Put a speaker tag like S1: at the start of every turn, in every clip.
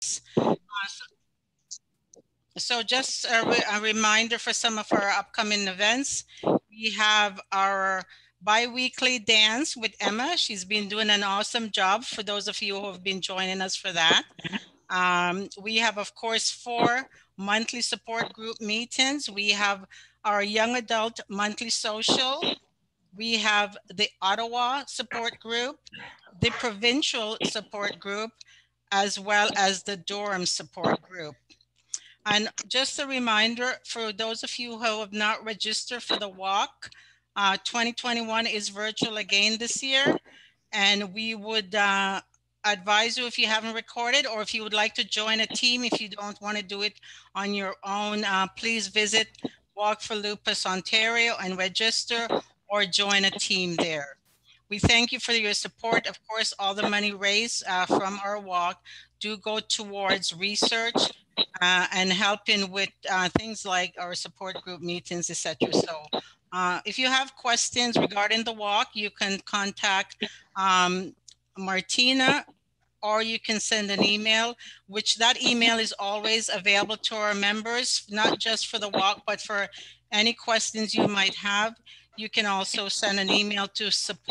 S1: So just a reminder for some of our upcoming events. We have our bi-weekly dance with Emma. She's been doing an awesome job for those of you who have been joining us for that. We have, of course, 4 monthly support group meetings. We have our young adult monthly social. We have the Ottawa support group, the provincial support group, as well as the Durham support group. And just a reminder for those of you who have not registered for the walk, 2021 is virtual again this year. And we would advise you, if you haven't recorded or if you would like to join a team, if you don't want to do it on your own, please visit Walk for Lupus Ontario and register or join a team there. We thank you for your support. Of course, all the money raised from our walk do go towards research and helping with things like our support group meetings, etc. So if you have questions regarding the walk, you can contact Martina, or you can send an email, which that email is always available to our members, not just for the walk, but for any questions you might have. You can also send an email to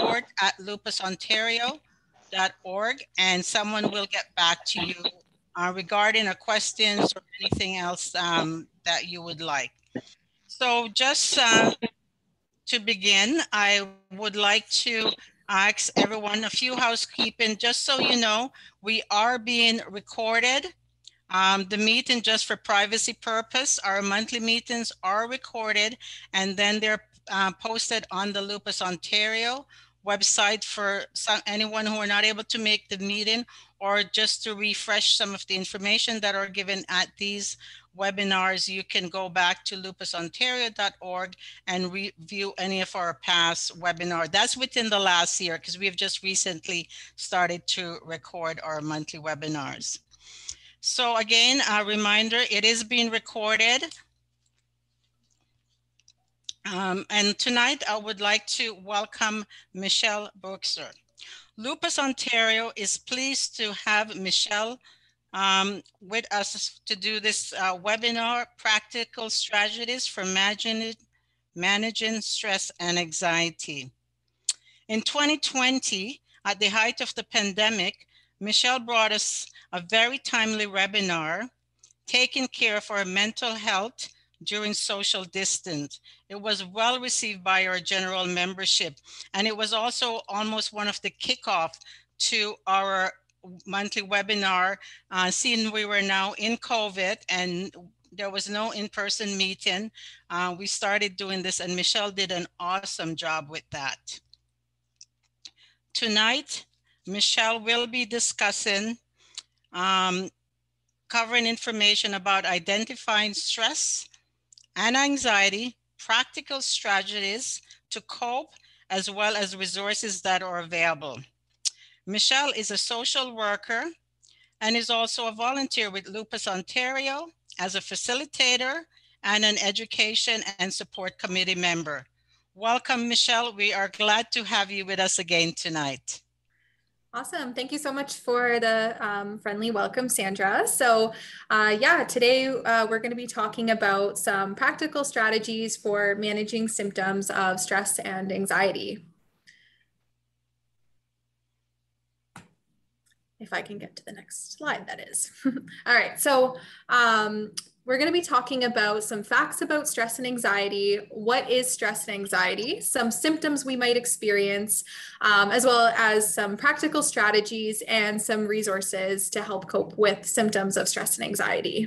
S1: support@lupusontario.org, and someone will get back to you regarding questions or anything else that you would like. So just to begin, I would like to ask everyone a few housekeeping. Just so you know, we are being recorded. The meeting, just for privacy purpose, our monthly meetings are recorded, and then they're posted on the Lupus Ontario website for anyone who are not able to make the meeting, or just to refresh some of the information that are given at these webinars. You can go back to lupusontario.org and review any of our past webinars. That's within the last year, because we have just recently started to record our monthly webinars. So again, a reminder, it is being recorded. And tonight I would like to welcome Michelle Bookser. Lupus Ontario is pleased to have Michelle with us to do this webinar, Practical Strategies for Managing Stress and Anxiety. In 2020, at the height of the pandemic, Michelle brought us a very timely webinar, Taking Care of Our Mental Health During Social Distance. It was well received by our general membership, and it was also almost one of the kickoff to our monthly webinar, seeing we were now in COVID and there was no in-person meeting. We started doing this, and Michelle did an awesome job with that. Tonight, Michelle will be discussing, covering information about identifying stress and anxiety, practical strategies to cope, as well as resources that are available. Michelle is a social worker and is also a volunteer with Lupus Ontario as a facilitator and an education and support committee member. Welcome, Michelle. We are glad to have you with us again tonight.
S2: Awesome. Thank you so much for the friendly welcome, Sandra. So yeah, today we're going to be talking about some practical strategies for managing symptoms of stress and anxiety. If I can get to the next slide, that is. All right, so we're going to be talking about some facts about stress and anxiety. What is stress and anxiety? Some symptoms we might experience, as well as some practical strategies and some resources to help cope with symptoms of stress and anxiety.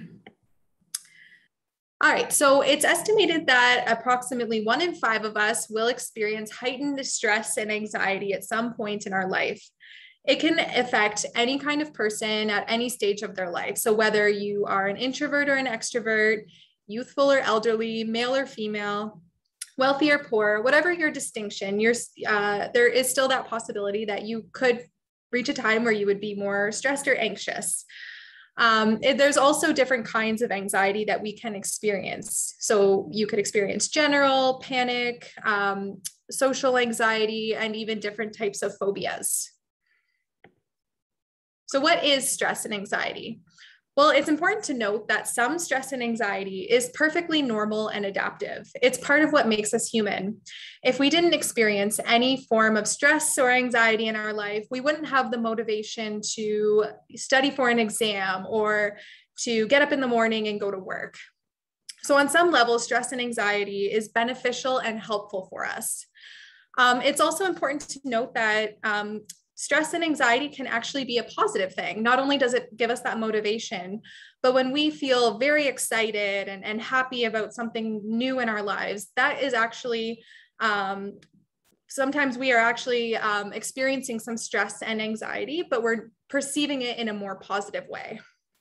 S2: All right, so it's estimated that approximately 1 in 5 of us will experience heightened stress and anxiety at some point in our life. It can affect any kind of person at any stage of their life. So whether you are an introvert or an extrovert, youthful or elderly, male or female, wealthy or poor, whatever your distinction, there is still that possibility that you could reach a time where you would be more stressed or anxious. There's also different kinds of anxiety that we can experience. So you could experience general, panic, social anxiety, and even different types of phobias. So what is stress and anxiety? Well, it's important to note that some stress and anxiety is perfectly normal and adaptive. It's part of what makes us human. If we didn't experience any form of stress or anxiety in our life, we wouldn't have the motivation to study for an exam or to get up in the morning and go to work. So on some level, stress and anxiety is beneficial and helpful for us. It's also important to note that stress and anxiety can actually be a positive thing. Not only does it give us that motivation, but when we feel very excited and happy about something new in our lives, that is actually, sometimes we are actually experiencing some stress and anxiety, but we're perceiving it in a more positive way.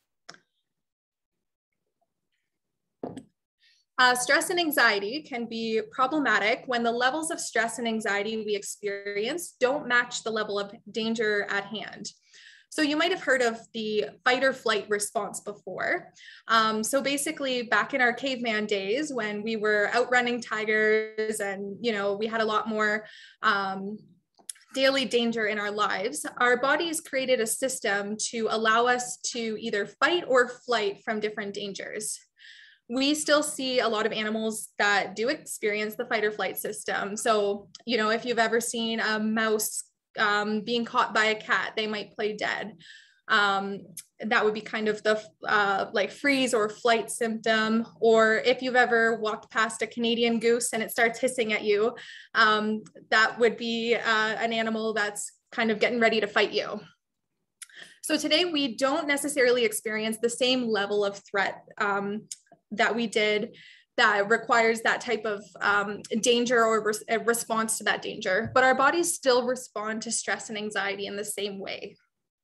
S2: Stress and anxiety can be problematic when the levels of stress and anxiety we experience don't match the level of danger at hand. So you might have heard of the fight or flight response before. So basically back in our caveman days when we were outrunning tigers and, you know, we had a lot more daily danger in our lives, our bodies created a system to allow us to either fight or flight from different dangers. We still see a lot of animals that do experience the fight or flight system. So, you know, if you've ever seen a mouse being caught by a cat, they might play dead. That would be kind of the like freeze or flight symptom. Or if you've ever walked past a Canadian goose and it starts hissing at you, that would be an animal that's kind of getting ready to fight you. So today we don't necessarily experience the same level of threat that we did that requires that type of danger or a response to that danger, but our bodies still respond to stress and anxiety in the same way.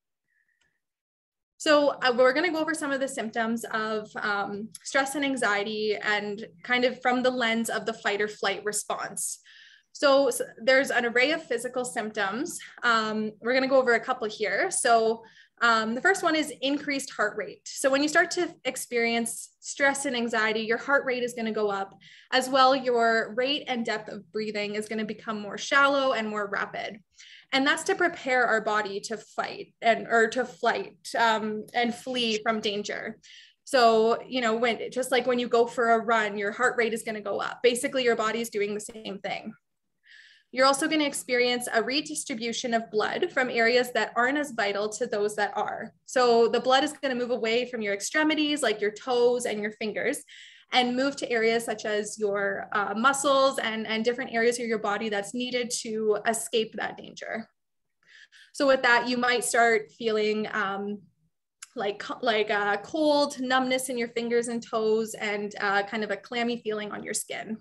S2: So we're going to go over some of the symptoms of stress and anxiety and kind of from the lens of the fight or flight response. So there's an array of physical symptoms. We're going to go over a couple here. So the first one is increased heart rate. So when you start to experience stress and anxiety, your heart rate is going to go up. As well, your rate and depth of breathing is going to become more shallow and more rapid. And that's to prepare our body to fight or to flight and flee from danger. So, you know, just like when you go for a run, your heart rate is going to go up. Basically, your body is doing the same thing. You're also going to experience a redistribution of blood from areas that aren't as vital to those that are. So the blood is going to move away from your extremities, like your toes and your fingers, and move to areas such as your muscles and different areas of your body that's needed to escape that danger. So with that, you might start feeling like cold, numbness in your fingers and toes, and kind of a clammy feeling on your skin.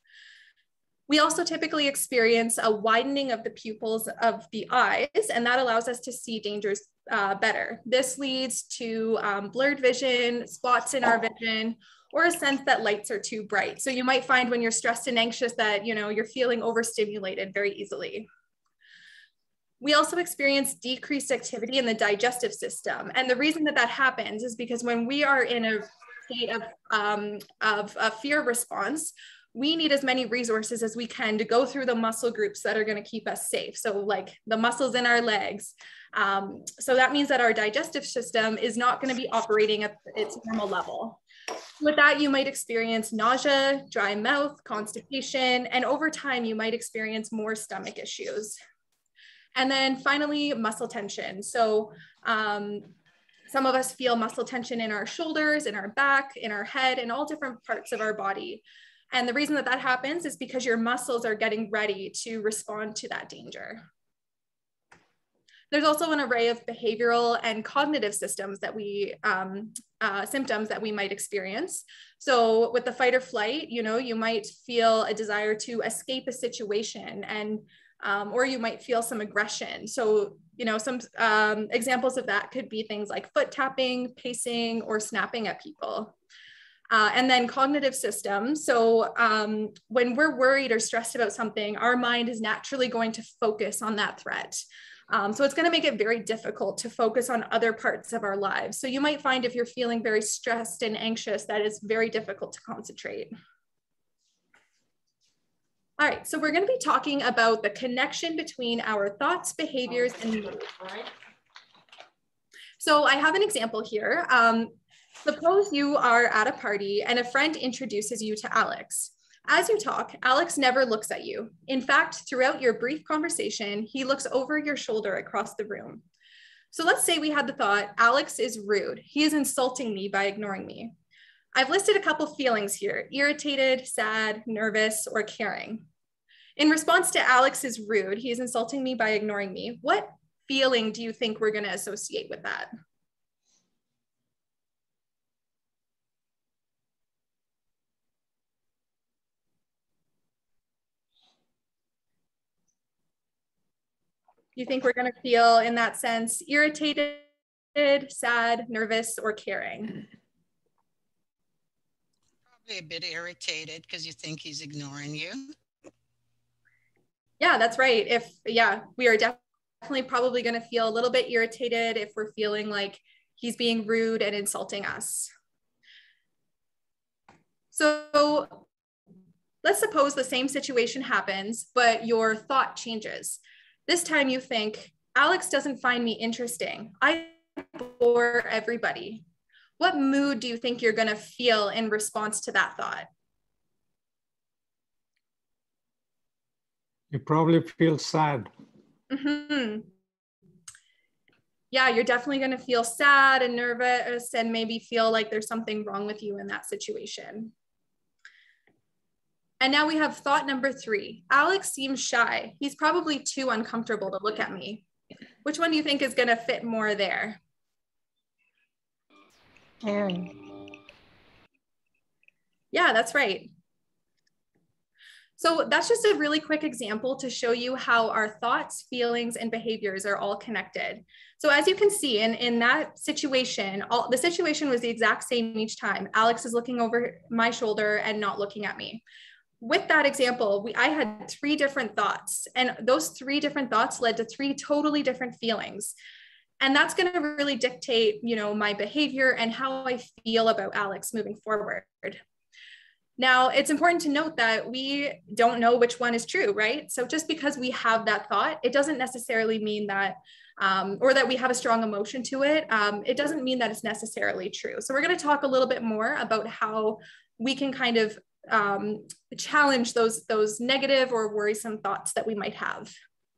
S2: We also typically experience a widening of the pupils of the eyes, and that allows us to see dangers better. This leads to blurred vision, spots in our vision, or a sense that lights are too bright. So you might find when you're stressed and anxious that, you know, you're feeling overstimulated very easily. We also experience decreased activity in the digestive system. And the reason that that happens is because when we are in a state of a fear response, we need as many resources as we can to go through the muscle groups that are going to keep us safe. So like the muscles in our legs. So that means that our digestive system is not going to be operating at its normal level. With that, you might experience nausea, dry mouth, constipation, and over time, you might experience more stomach issues. And then finally, muscle tension. So some of us feel muscle tension in our shoulders, in our back, in our head, and all different parts of our body. And the reason that that happens is because your muscles are getting ready to respond to that danger. There's also an array of behavioral and cognitive systems that symptoms that we might experience. So with the fight or flight, you know, you might feel a desire to escape a situation and or you might feel some aggression. So, you know, some examples of that could be things like foot tapping, pacing, or snapping at people. And then cognitive systems. So when we're worried or stressed about something, our mind is naturally going to focus on that threat. So it's going to make it very difficult to focus on other parts of our lives. So you might find if you're feeling very stressed and anxious, that it's very difficult to concentrate. All right, so we're going to be talking about the connection between our thoughts, behaviors, and mood. So I have an example here. Suppose you are at a party and a friend introduces you to Alex. As you talk, Alex never looks at you. In fact, throughout your brief conversation, he looks over your shoulder across the room. So let's say we had the thought, Alex is rude. He is insulting me by ignoring me. I've listed a couple feelings here: irritated, sad, nervous, or caring. In response to Alex is rude, he is insulting me by ignoring me, what feeling do you think we're going to associate with that? Do you think we're going to feel, in that sense, irritated, sad, nervous, or caring?
S1: Probably a bit irritated because you think he's ignoring you.
S2: Yeah, that's right. We are definitely probably going to feel a little bit irritated if we're feeling like he's being rude and insulting us. So let's suppose the same situation happens, but your thought changes. This time you think, Alex doesn't find me interesting. I bore everybody. What mood do you think you're going to feel in response to that thought?
S3: You probably feel sad.
S2: Mm-hmm. Yeah, you're definitely going to feel sad and nervous and maybe feel like there's something wrong with you in that situation. And now we have thought number 3. Alex seems shy. He's probably too uncomfortable to look at me. Which one do you think is going to fit more there?
S4: Caring.
S2: Yeah, that's right. So that's just a really quick example to show you how our thoughts, feelings, and behaviors are all connected. So as you can see in that situation, the situation was the exact same each time. Alex is looking over my shoulder and not looking at me. With that example, I had 3 different thoughts, and those 3 different thoughts led to 3 totally different feelings. And that's going to really dictate, my behavior and how I feel about Alex moving forward. Now, it's important to note that we don't know which one is true, right? So just because we have that thought, it doesn't necessarily mean that, or that we have a strong emotion to it. It doesn't mean that it's necessarily true. So we're going to talk a little bit more about how we can kind of challenge those negative or worrisome thoughts that we might have.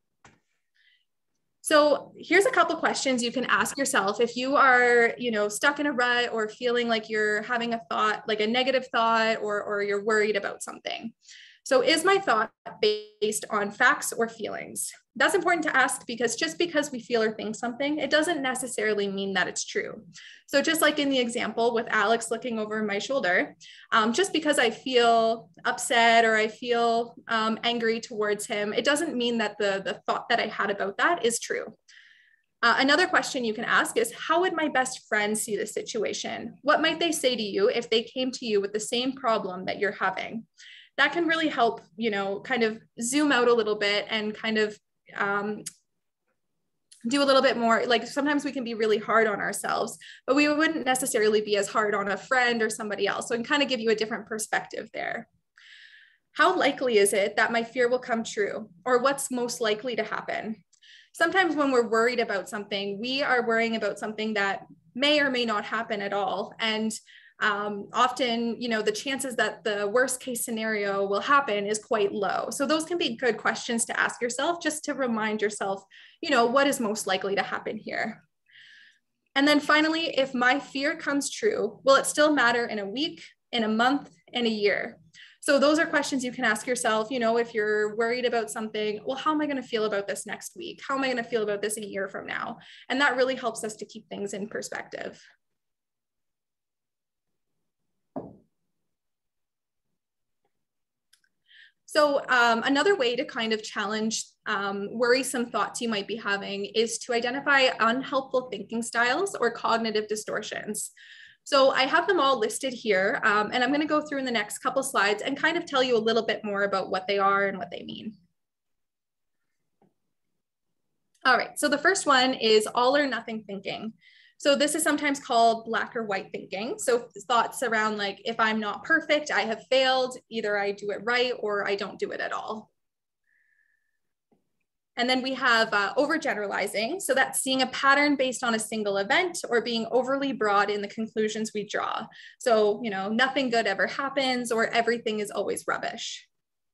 S2: So here's a couple questions you can ask yourself if you are, stuck in a rut or feeling like you're having a thought, like a negative thought, or you're worried about something. So is my thought based on facts or feelings? That's important to ask because just because we feel or think something, it doesn't necessarily mean that it's true. So just like in the example with Alex looking over my shoulder, just because I feel upset or I feel angry towards him, it doesn't mean that the thought that I had about that is true. Another question you can ask is, how would my best friend see the situation? What might they say to you if they came to you with the same problem that you're having? That can really help, kind of zoom out a little bit and kind of do a little bit more. Like sometimes we can be really hard on ourselves, but we wouldn't necessarily be as hard on a friend or somebody else. So it can kind of give you a different perspective there. How likely is it that my fear will come true? Or what's most likely to happen? Sometimes when we're worried about something, we are worrying about something that may or may not happen at all. And often, the chances that the worst case scenario will happen is quite low. So those can be good questions to ask yourself, just to remind yourself, what is most likely to happen here. And then finally, if my fear comes true, will it still matter in a week, in a month, in a year? So those are questions you can ask yourself, if you're worried about something, well, how am I going to feel about this next week? How am I going to feel about this a year from now? And that really helps us to keep things in perspective. So another way to kind of challenge worrisome thoughts you might be having is to identify unhelpful thinking styles or cognitive distortions. So I have them all listed here, and I'm going to go through in the next couple slides and kind of tell you a little bit more about what they are and what they mean. All right, so the first one is all or nothing thinking. So this is sometimes called black or white thinking. So thoughts around like, if I'm not perfect, I have failed, either I do it right or I don't do it at all. And then we have overgeneralizing. So that's seeing a pattern based on a single event or being overly broad in the conclusions we draw. So, nothing good ever happens or everything is always rubbish.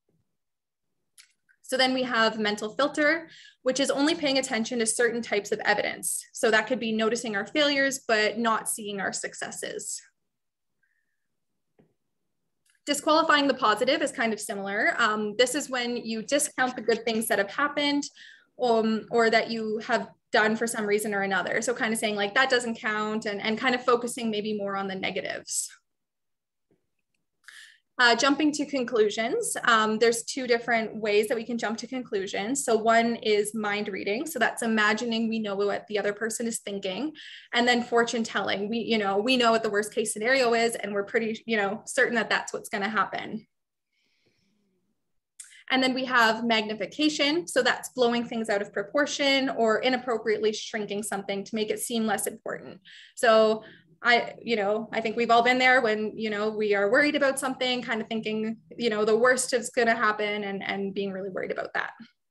S2: So then we have mental filter, which is only paying attention to certain types of evidence. So that could be noticing our failures, but not seeing our successes. Disqualifying the positive is kind of similar. This is when you discount the good things that have happened or that you have done for some reason or another. So kind of saying like that doesn't count and kind of focusing maybe more on the negatives. Jumping to conclusions, there's two different ways that we can jump to conclusions. So one is mind reading. So that's imagining we know what the other person is thinking. And then fortune telling, we know what the worst case scenario is, and we're pretty, certain that that's what's going to happen. And then we have magnification. So that's blowing things out of proportion or inappropriately shrinking something to make it seem less important. So I think we've all been there when, we are worried about something, kind of thinking, the worst is going to happen and being really worried about that.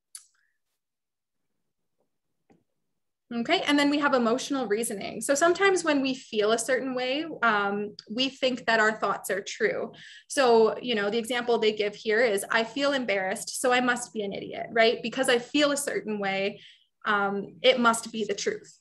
S2: Okay, and then we have emotional reasoning. So sometimes when we feel a certain way, we think that our thoughts are true. So, the example they give here is, I feel embarrassed, so I must be an idiot, right? Because I feel a certain way, it must be the truth.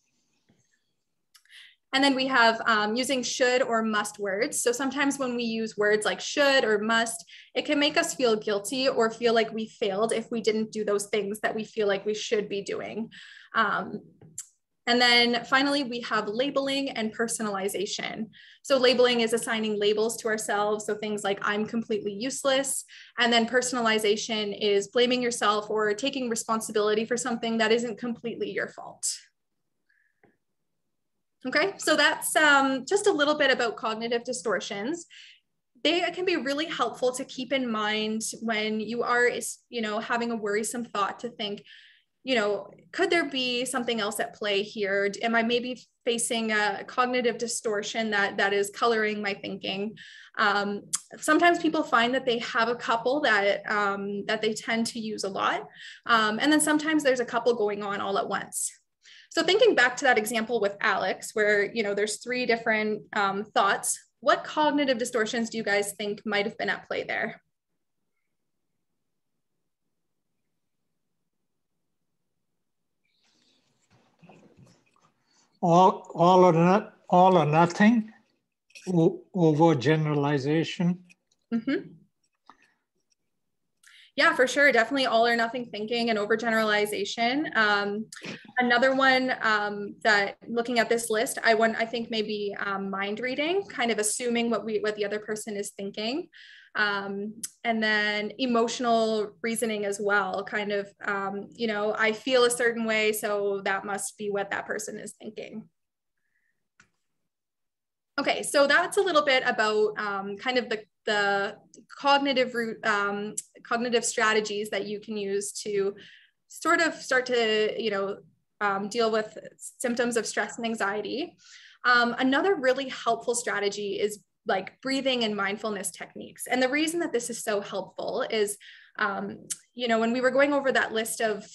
S2: And then we have using should or must words. So sometimes when we use words like should or must, it can make us feel guilty or feel like we failed if we didn't do those things that we feel like we should be doing. And then finally, we have labeling and personalization. So labeling is assigning labels to ourselves. So things like I'm completely useless. And then personalization is blaming yourself or taking responsibility for something that isn't completely your fault. Okay, so that's just a little bit about cognitive distortions. They can be really helpful to keep in mind when you are, having a worrisome thought to think, could there be something else at play here? Am I maybe facing a cognitive distortion that is coloring my thinking? Sometimes people find that they have a couple that they tend to use a lot. And then sometimes there's a couple going on all at once. So thinking back to that example with Alex, where, there's three different thoughts, what cognitive distortions do you guys think might have been at play there?
S3: All or nothing, overgeneralization.
S2: Mm-hmm. Yeah, for sure. Definitely all or nothing thinking and overgeneralization. Another one that looking at this list, I think maybe mind reading, kind of assuming what the other person is thinking. And then emotional reasoning as well, kind of, I feel a certain way, so that must be what that person is thinking. Okay, so that's a little bit about kind of the cognitive strategies that you can use to sort of start to, deal with symptoms of stress and anxiety. Another really helpful strategy is like breathing and mindfulness techniques. And the reason that this is so helpful is, when we were going over that list of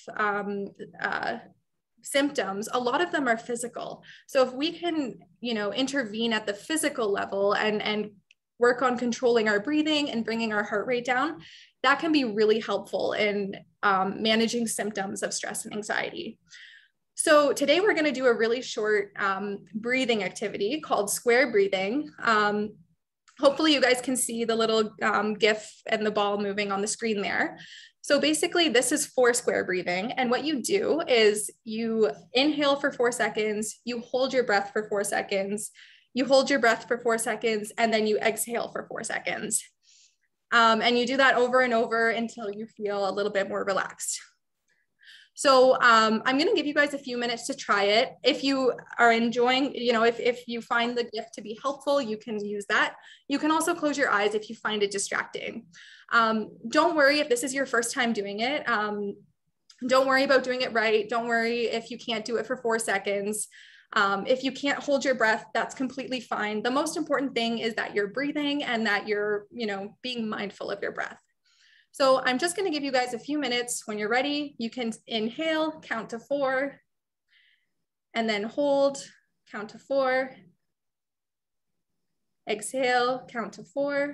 S2: symptoms, a lot of them are physical. So if we can, intervene at the physical level and work on controlling our breathing and bringing our heart rate down, that can be really helpful in managing symptoms of stress and anxiety. So today we're going to do a really short breathing activity called square breathing. Hopefully you guys can see the little GIF and the ball moving on the screen there. So basically this is 4 square breathing. And what you do is you inhale for 4 seconds, you hold your breath for 4 seconds, you hold your breath for 4 seconds, and then you exhale for 4 seconds. And you do that over and over until you feel a little bit more relaxed. So I'm going to give you guys a few minutes to try it. If you are enjoying, if you find the GIF to be helpful, you can use that. You can also close your eyes if you find it distracting. Don't worry if this is your first time doing it. Don't worry about doing it right. Don't worry if you can't do it for 4 seconds. If you can't hold your breath, that's completely fine. The most important thing is that you're breathing and that you're, being mindful of your breath. So I'm just going to give you guys a few minutes. When you're ready, you can inhale, count to 4, and then hold, count to 4. Exhale, count to 4.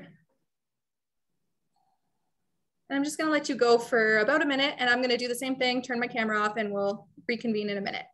S2: And I'm just going to let you go for about a minute, and I'm going to do the same thing, turn my camera off, and we'll reconvene in a minute.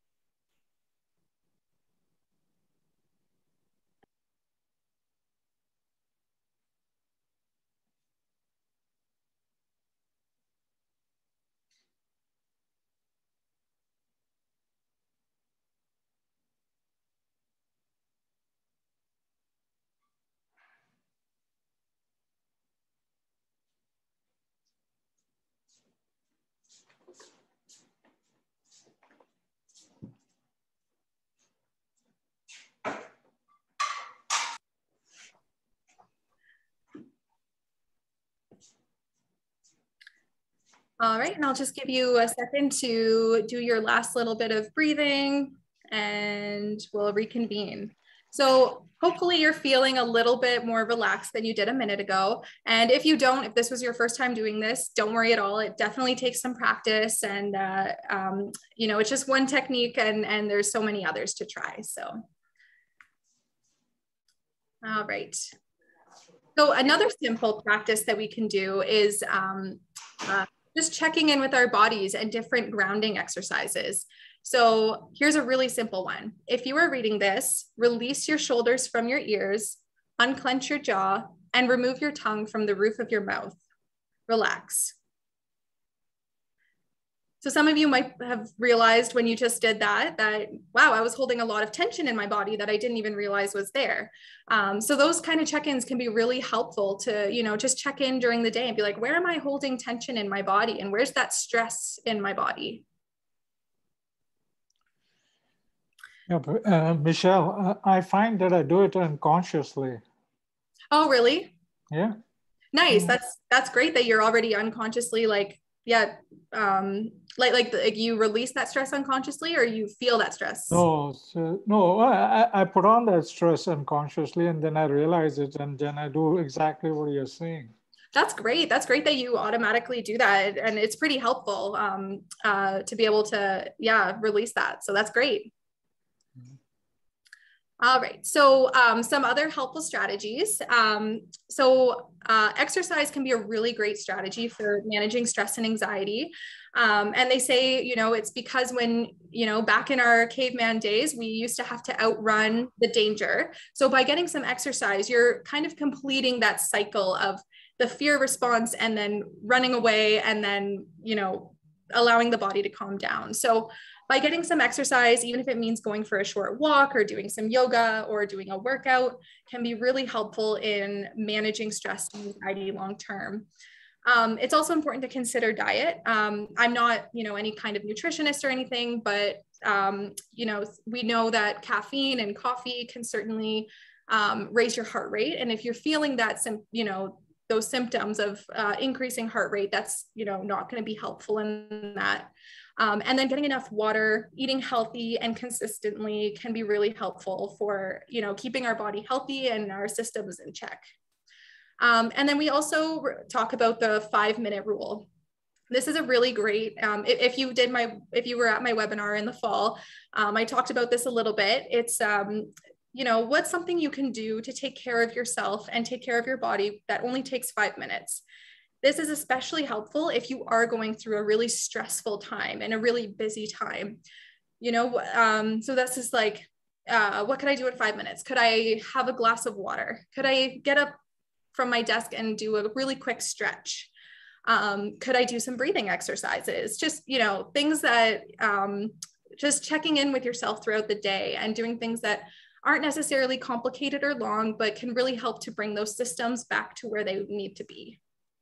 S2: All right, and I'll just give you a second to do your last little bit of breathing and we'll reconvene. So hopefully you're feeling a little bit more relaxed than you did a minute ago. And if you don't, if this was your first time doing this, don't worry at all. It definitely takes some practice, and you know, it's just one technique, and there's so many others to try. So, all right. So another simple practice that we can do is just checking in with our bodies and different grounding exercises. So here's a really simple one. If you are reading this, release your shoulders from your ears, unclench your jaw, and remove your tongue from the roof of your mouth. Relax. So some of you might have realized when you just did that, wow, I was holding a lot of tension in my body that I didn't even realize was there. So those kind of check-ins can be really helpful to, you know, just check in during the day and be like, where am I holding tension in my body? And where's that stress in my body?
S3: Yeah, but, Michelle, I find that I do it unconsciously.
S2: Oh, really?
S3: Yeah.
S2: Nice. That's great that you're already unconsciously like, yeah, like you release that stress unconsciously, or you feel that stress?
S3: No, I put on that stress unconsciously, and then I realize it, and then I do exactly what you're saying.
S2: That's great. That's great that you automatically do that, and it's pretty helpful to be able to, yeah, release that. So that's great. All right, so some other helpful strategies. Exercise can be a really great strategy for managing stress and anxiety. And they say, you know, it's because when, you know, back in our caveman days, we used to have to outrun the danger. So by getting some exercise, you're kind of completing that cycle of the fear response and then running away and then, you know, allowing the body to calm down. So by getting some exercise, even if it means going for a short walk or doing some yoga or doing a workout, can be really helpful in managing stress and anxiety long-term. It's also important to consider diet. I'm not, you know, any kind of nutritionist or anything, but, you know, we know that caffeine and coffee can certainly raise your heart rate. And if you're feeling that, you know, those symptoms of increasing heart rate, that's, you know, not going to be helpful in that. And then getting enough water, eating healthy and consistently can be really helpful for, you know, keeping our body healthy and our systems in check. And then we also talk about the 5-minute rule. This is a really great, if you were at my webinar in the fall, I talked about this a little bit. It's, you know, what's something you can do to take care of yourself and take care of your body that only takes 5 minutes. This is especially helpful if you are going through a really stressful time and a really busy time, you know, so this is like, what could I do in 5 minutes? Could I have a glass of water? Could I get up from my desk and do a really quick stretch? Could I do some breathing exercises? Just, you know, things that, just checking in with yourself throughout the day and doing things that aren't necessarily complicated or long, but can really help to bring those systems back to where they need to be.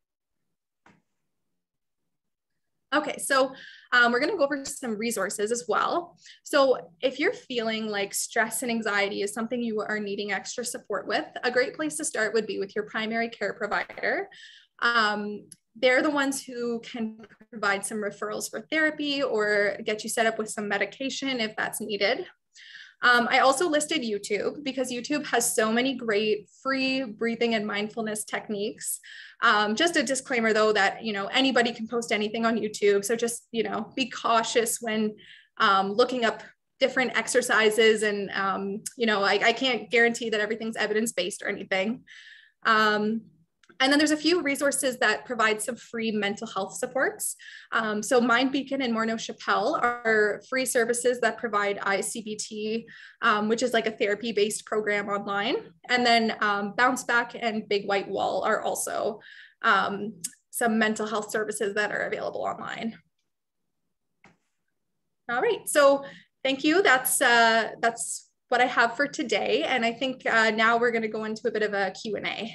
S2: Okay, so we're gonna go over some resources as well. So if you're feeling like stress and anxiety is something you are needing extra support with, a great place to start would be with your primary care provider. They're the ones who can provide some referrals for therapy or get you set up with some medication if that's needed. I also listed YouTube because YouTube has so many great free breathing and mindfulness techniques. Just a disclaimer though, that, you know, anybody can post anything on YouTube. So just, you know, be cautious when looking up different exercises, and you know, I can't guarantee that everything's evidence-based or anything. And then there's a few resources that provide some free mental health supports. So MindBeacon and Morneau Shepell are free services that provide ICBT, which is like a therapy-based program online. And then Bounce Back and Big White Wall are also some mental health services that are available online. All right, so thank you. That's what I have for today. And I think now we're going to go into a bit of a Q&A.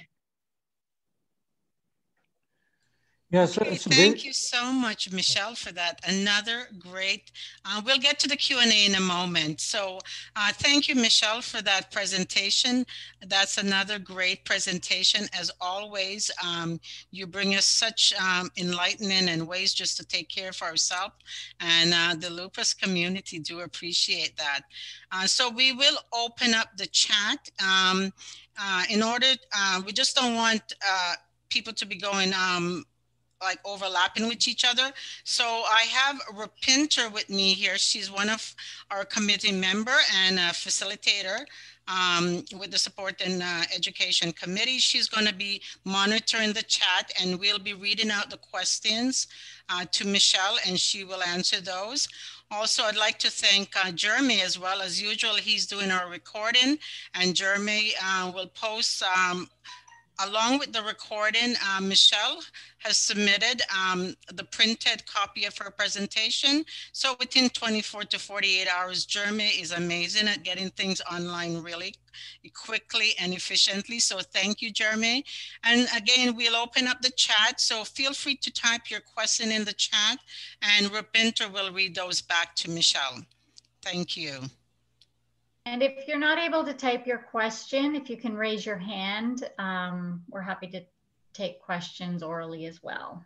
S3: Yes.
S1: Okay, thank you so much, Michelle, for that. Another great, we'll get to the Q&A in a moment. So thank you, Michelle, for that presentation. That's another great presentation. As always, you bring us such enlightenment and ways just to take care of ourselves. And the lupus community do appreciate that. So we will open up the chat. In order, we just don't want people to be going like overlapping with each other. So I have Rupinter with me here. She's one of our committee member and a facilitator with the Support and Education Committee. She's going to be monitoring the chat, and we'll be reading out the questions to Michelle, and she will answer those. Also, I'd like to thank Jeremy as well. As usual, he's doing our recording, and Jeremy will post along with the recording. Michelle has submitted the printed copy of her presentation. So within 24 to 48 hours, Jeremy is amazing at getting things online really quickly and efficiently. So thank you, Jeremy. And again, we'll open up the chat. So feel free to type your question in the chat, and Rupinter will read those back to Michelle. Thank you.
S4: And if you're not able to type your question, if you can raise your hand, we're happy to take questions orally as well.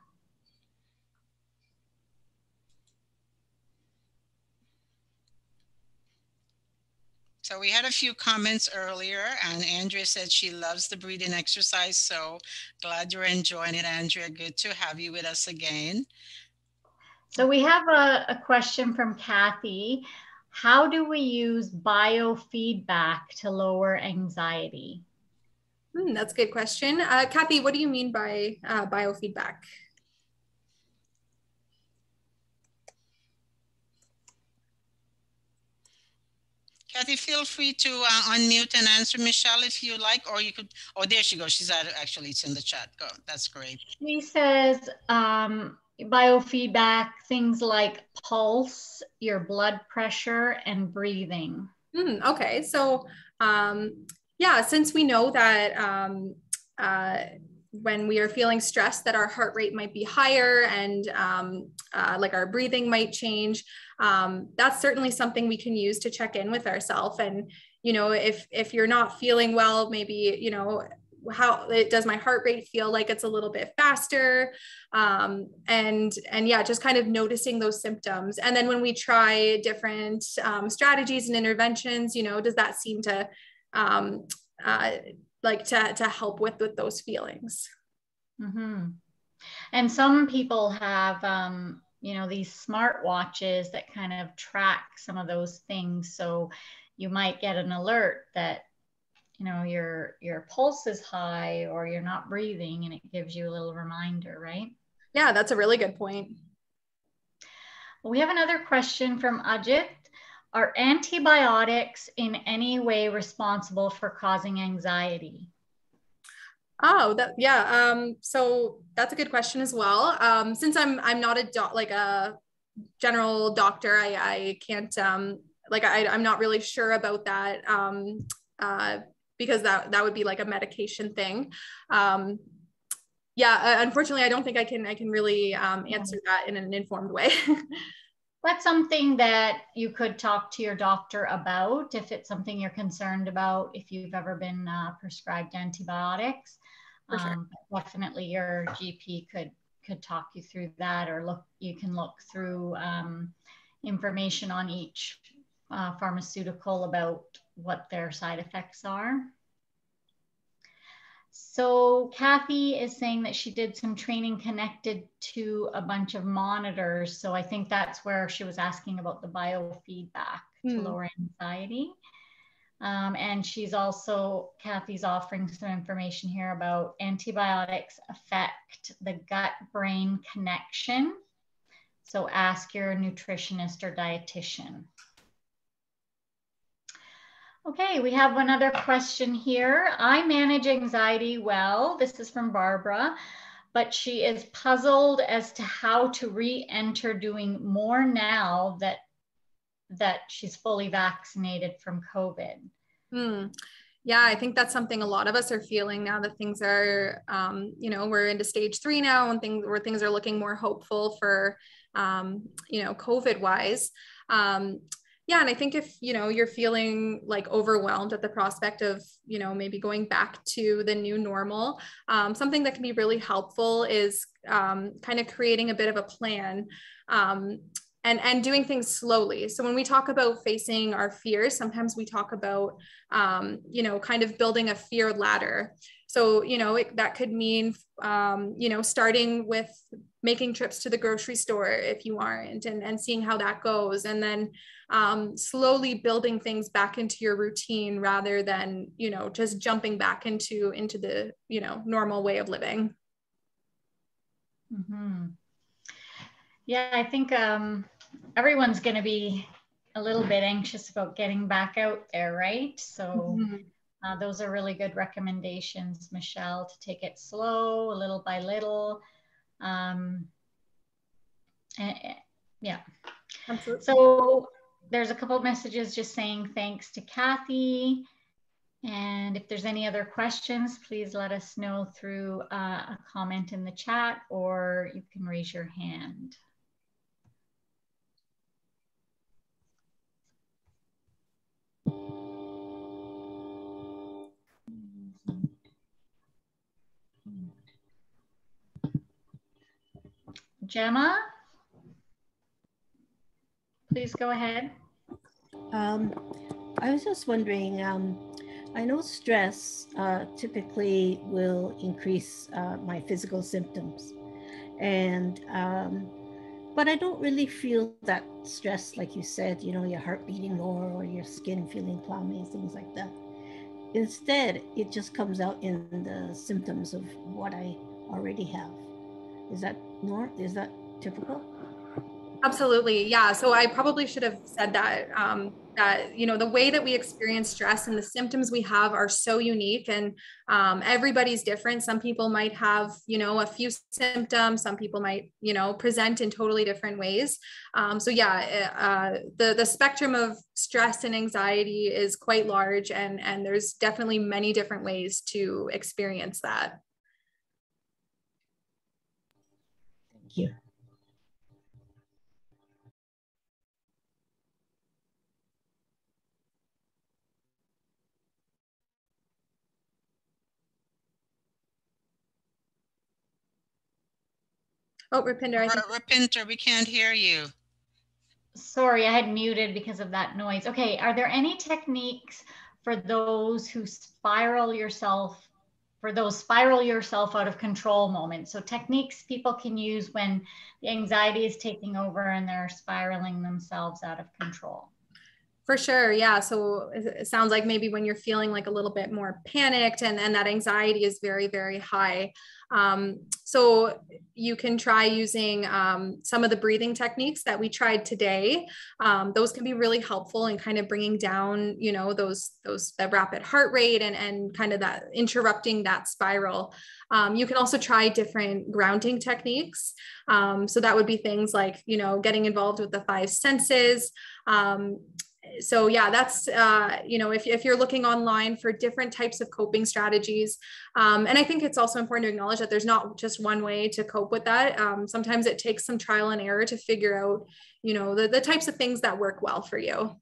S1: So we had a few comments earlier, and Andrea said she loves the breathing exercise. So glad you're enjoying it, Andrea. Good to have you with us again.
S4: So we have a question from Kathy. How do we use biofeedback to lower anxiety?
S2: That's a good question. Kathy, what do you mean by biofeedback?
S1: Kathy, feel free to unmute and answer Michelle if you like, or you could, oh, there she goes. She's actually, it's in the chat. Go, that's great.
S4: She says biofeedback, things like pulse, your blood pressure, and breathing.
S2: Okay, so yeah, since we know that when we are feeling stressed, that our heart rate might be higher and like our breathing might change, that's certainly something we can use to check in with ourselves. And, you know, if you're not feeling well, maybe, you know, how does my heart rate feel like it's a little bit faster? And yeah, just kind of noticing those symptoms. And then when we try different strategies and interventions, you know, does that seem to like to help with those feelings?
S4: Mm-hmm. And some people have, you know, these smart watches that kind of track some of those things. So you might get an alert that, you know, your pulse is high or you're not breathing, and it gives you a little reminder, right?
S2: Yeah, that's a really good point.
S4: We have another question from Ajit. Are antibiotics in any way responsible for causing anxiety?
S2: Oh, yeah. So that's a good question as well. Since I'm not a general doctor, I can't I'm not really sure about that. Because that would be like a medication thing. Yeah, unfortunately, I don't think I can really answer that in an informed way.
S4: That's something that you could talk to your doctor about if it's something you're concerned about, if you've ever been prescribed antibiotics. For sure. Definitely your GP could talk you through that, or you can look through information on each pharmaceutical about what their side effects are. So Kathy is saying that she did some training connected to a bunch of monitors. So I think that's where she was asking about the biofeedback to lower anxiety. And she's also, Kathy's offering some information here about antibiotics affect the gut-brain connection. So ask your nutritionist or dietitian. Okay, we have another question here. I manage anxiety well. This is from Barbara, but she is puzzled as to how to re-enter doing more now that she's fully vaccinated from COVID.
S2: Yeah, I think that's something a lot of us are feeling now that things are, you know, we're into stage 3 now and things are looking more hopeful for, you know, COVID wise. Yeah, and I think if, you know, you're feeling like overwhelmed at the prospect of, you know, maybe going back to the new normal, something that can be really helpful is kind of creating a bit of a plan. And doing things slowly. So when we talk about facing our fears, sometimes we talk about, you know, kind of building a fear ladder. So, you know, that could mean, you know, starting with making trips to the grocery store if you aren't, and seeing how that goes. And then slowly building things back into your routine rather than, you know, just jumping back into the, you know, normal way of living.
S4: Mm-hmm. Yeah, I think everyone's going to be a little bit anxious about getting back out there, right? So those are really good recommendations, Michelle, to take it slow, little by little. Yeah. Absolutely. So there's a couple of messages just saying thanks to Kathy. And if there's any other questions, please let us know through a comment in the chat, or you can raise your hand. Gemma, please go ahead.
S5: I was just wondering, I know stress typically will increase my physical symptoms, and but I don't really feel that stress, like you said, you know, your heart beating more or your skin feeling clammy, things like that. Instead, it just comes out in the symptoms of what I already have. Is that typical?
S2: Absolutely. Yeah. So I probably should have said that, that, you know, the way that we experience stress and the symptoms we have are so unique, and everybody's different. Some people might have, you know, a few symptoms. Some people might, you know, present in totally different ways. So yeah, the spectrum of stress and anxiety is quite large, and there's definitely many different ways to experience that.
S5: Thank you.
S2: Oh, Rupinder,
S1: Rupinder, we can't hear you.
S4: Sorry, I had muted because of that noise. Okay, are there any techniques for those who spiral yourself out of control moments? So techniques people can use when the anxiety is taking over and they're spiraling themselves out of control.
S2: For sure. Yeah. So it sounds like maybe when you're feeling like a little bit more panicked and that anxiety is very, very high. So you can try using some of the breathing techniques that we tried today. Those can be really helpful in kind of bringing down, you know, that rapid heart rate and kind of that interrupting that spiral. You can also try different grounding techniques. So that would be things like, you know, getting involved with the 5 senses. So yeah, that's, you know, if you're looking online for different types of coping strategies, and I think it's also important to acknowledge that there's not just one way to cope with that. Sometimes it takes some trial and error to figure out, you know, the types of things that work well for you.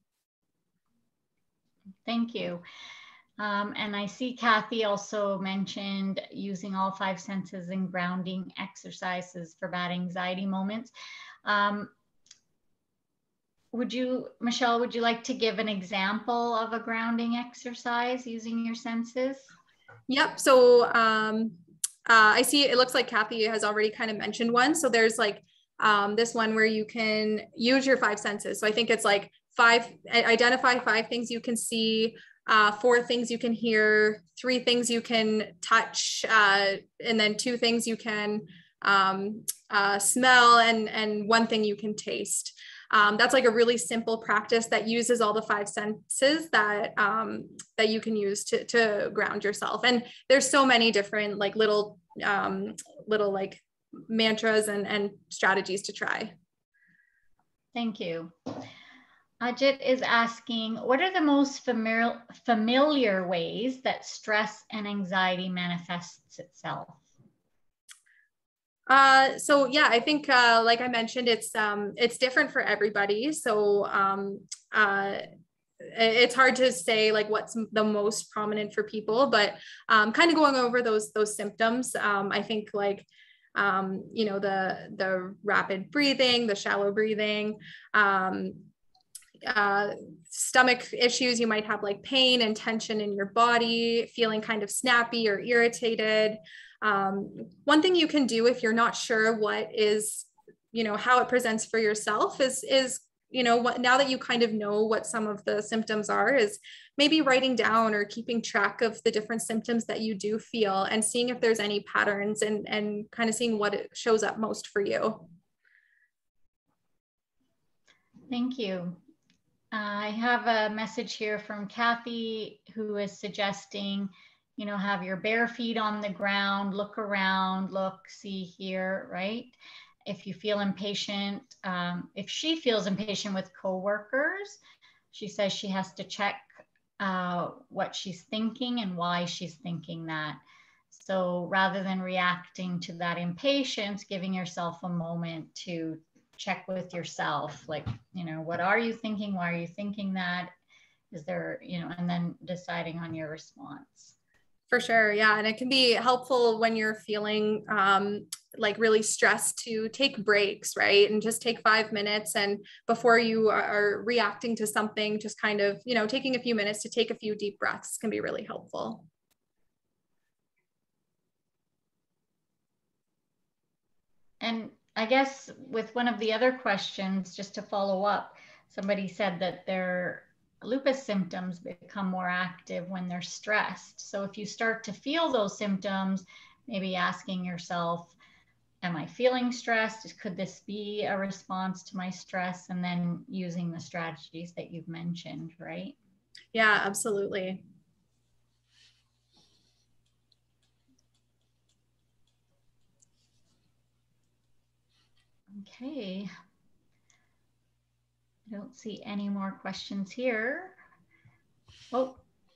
S4: Thank you. And I see Kathy also mentioned using all 5 senses and grounding exercises for bad anxiety moments. Michelle, would you like to give an example of a grounding exercise using your senses?
S2: Yep. So I see it looks like Kathy has already kind of mentioned one. So there's like this one where you can use your 5 senses. So I think it's like identify 5 things you can see, 4 things you can hear, 3 things you can touch, and then 2 things you can smell, and 1 thing you can taste. That's like a really simple practice that uses all the 5 senses that that you can use to ground yourself. And there's so many different like little like mantras and strategies to try.
S4: Thank you. Ajit is asking, what are the most familiar ways that stress and anxiety manifests itself?
S2: So yeah, I think like I mentioned, it's different for everybody. So it's hard to say like what's the most prominent for people, but kind of going over those symptoms. I think like you know, the rapid breathing, the shallow breathing, stomach issues. You might have like pain and tension in your body, feeling kind of snappy or irritated. One thing you can do if you're not sure what is, you know, how it presents for yourself is, you know, what, now that you kind of know what some of the symptoms are, is maybe writing down or keeping track of the different symptoms that you do feel and seeing if there's any patterns and kind of seeing what it shows up most for you.
S4: Thank you. I have a message here from Kathy, who is suggesting, you know, have your bare feet on the ground, look around, look, see, hear, right? If you feel impatient, if she feels impatient with coworkers, she says she has to check what she's thinking and why she's thinking that. So rather than reacting to that impatience, giving yourself a moment to check with yourself, like, you know, what are you thinking? Why are you thinking that? Is there, you know, and then deciding on your response.
S2: For sure. Yeah. And it can be helpful when you're feeling like really stressed to take breaks, right? And just take 5 minutes. And before you are reacting to something, just kind of, you know, taking a few minutes to take a few deep breaths can be really helpful.
S4: And I guess with one of the other questions, just to follow up, somebody said that their lupus symptoms become more active when they're stressed. So if you start to feel those symptoms, maybe asking yourself, am I feeling stressed? Could this be a response to my stress? And then using the strategies that you've mentioned, right?
S2: Yeah, absolutely.
S4: Okay. I don't see any more questions here. Oh,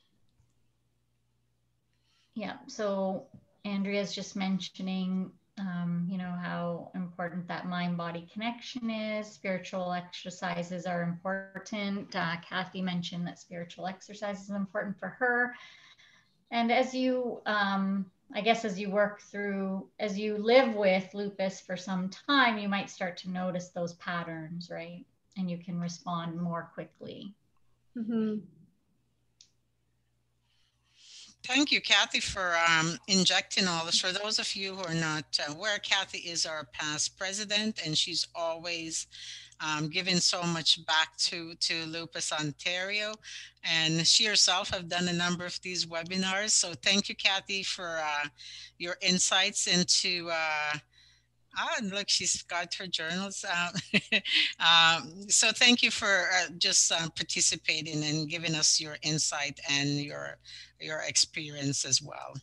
S4: yeah. So Andrea's just mentioning, you know, how important that mind-body connection is. Spiritual exercises are important. Kathy mentioned that spiritual exercise is important for her. And as you, I guess, as you work through, as you live with lupus for some time, you might start to notice those patterns, right? And you can respond more quickly.
S2: Mm-hmm.
S1: Thank you, Kathy, for injecting all this. For those of you who are not aware, Kathy is our past president, and she's always giving so much back to Lupus Ontario. And she herself have done a number of these webinars. So thank you, Kathy, for your insights into look, she's got her journals. So thank you for just participating and giving us your insight and your experience as well.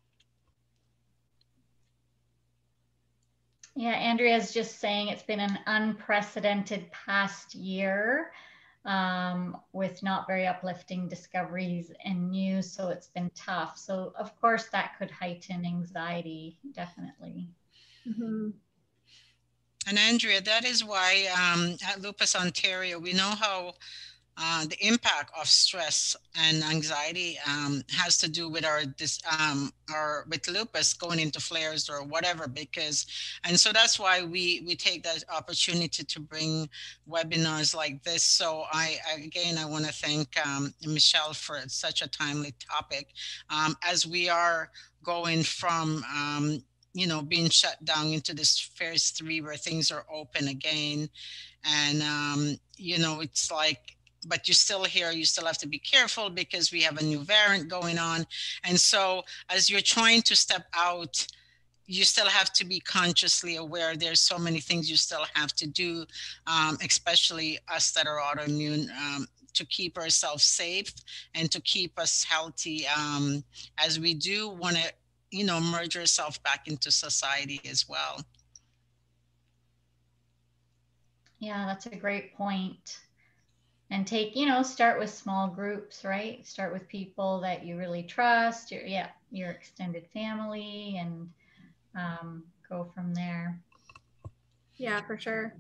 S4: Yeah, Andrea's just saying it's been an unprecedented past year with not very uplifting discoveries and news, so it's been tough. So of course that could heighten anxiety, definitely.
S2: Mm-hmm.
S1: And Andrea, that is why at Lupus Ontario, we know how the impact of stress and anxiety has to do with our with lupus going into flares or whatever, and so that's why we take that opportunity to bring webinars like this. So I want to thank Michelle for such a timely topic, as we are going from being shut down into this phase 3 where things are open again. And it's like, but you're still here, you still have to be careful because we have a new variant going on. And so as you're trying to step out, you still have to be consciously aware. There's so many things you still have to do, especially us that are autoimmune, to keep ourselves safe and to keep us healthy, as we do want to merge ourselves back into society as well.
S4: Yeah, that's a great point. And take, start with small groups, right? Start with people that you really trust, your extended family, and go from there.
S2: Yeah, for sure.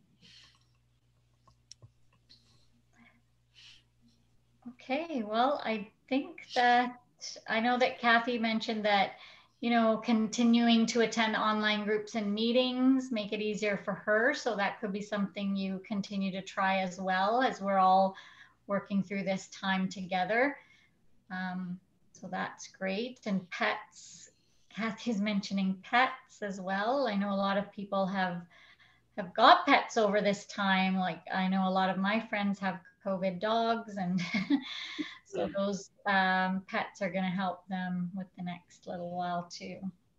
S4: Okay, well, I think that, I know that Kathy mentioned that, continuing to attend online groups and meetings make it easier for her. So that could be something you continue to try as well, as we're all working through this time together. So that's great. And pets, Kathy's mentioning pets as well. I know a lot of people have got pets over this time. Like, I know a lot of my friends have COVID dogs, and so those pets are going to help them with the next little while too.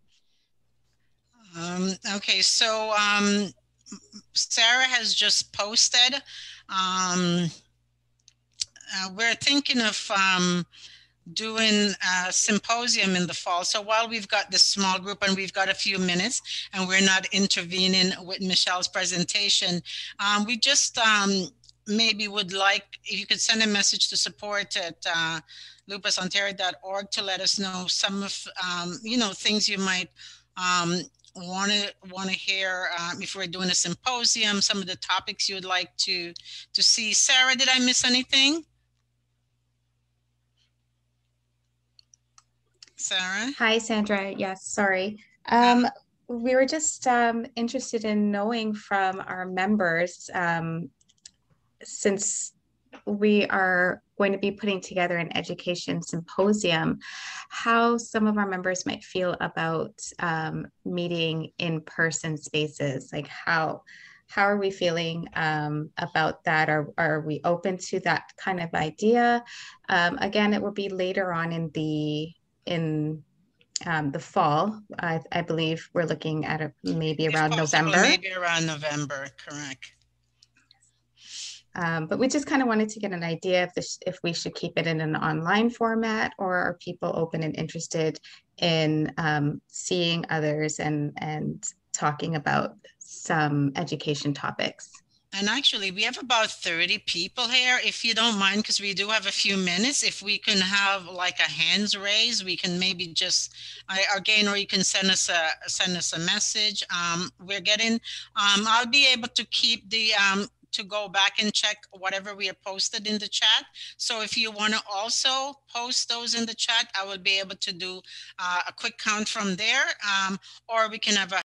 S1: Okay, so Sarah has just posted. We're thinking of doing a symposium in the fall. So while we've got this small group and we've got a few minutes and we're not intervening with Michelle's presentation, we just maybe would like, if you could send a message to support at lupusontario.org to let us know some of things you might want to hear, if we're doing a symposium, some of the topics you would like to see. Sarah, did I miss anything? Sarah?
S6: Hi, Sandra. Yes, sorry. We were just interested in knowing from our members, since we are going to be putting together an education symposium, how some of our members might feel about meeting in-person spaces. Like how are we feeling about that? Are we open to that kind of idea? Again, it will be later on in the fall. I believe we're looking at maybe around November.
S1: Maybe around November, correct.
S6: But we just kind of wanted to get an idea if we should keep it in an online format, or are people open and interested in seeing others and talking about some education topics.
S1: And actually, we have about 30 people here. If you don't mind, because we do have a few minutes, if we can have like a hands raised, we can maybe just, again, or you can send us a message. We're getting, I'll be able to keep the, to go back and check whatever we have posted in the chat. So if you want to also post those in the chat, I will be able to do a quick count from there, or we can have a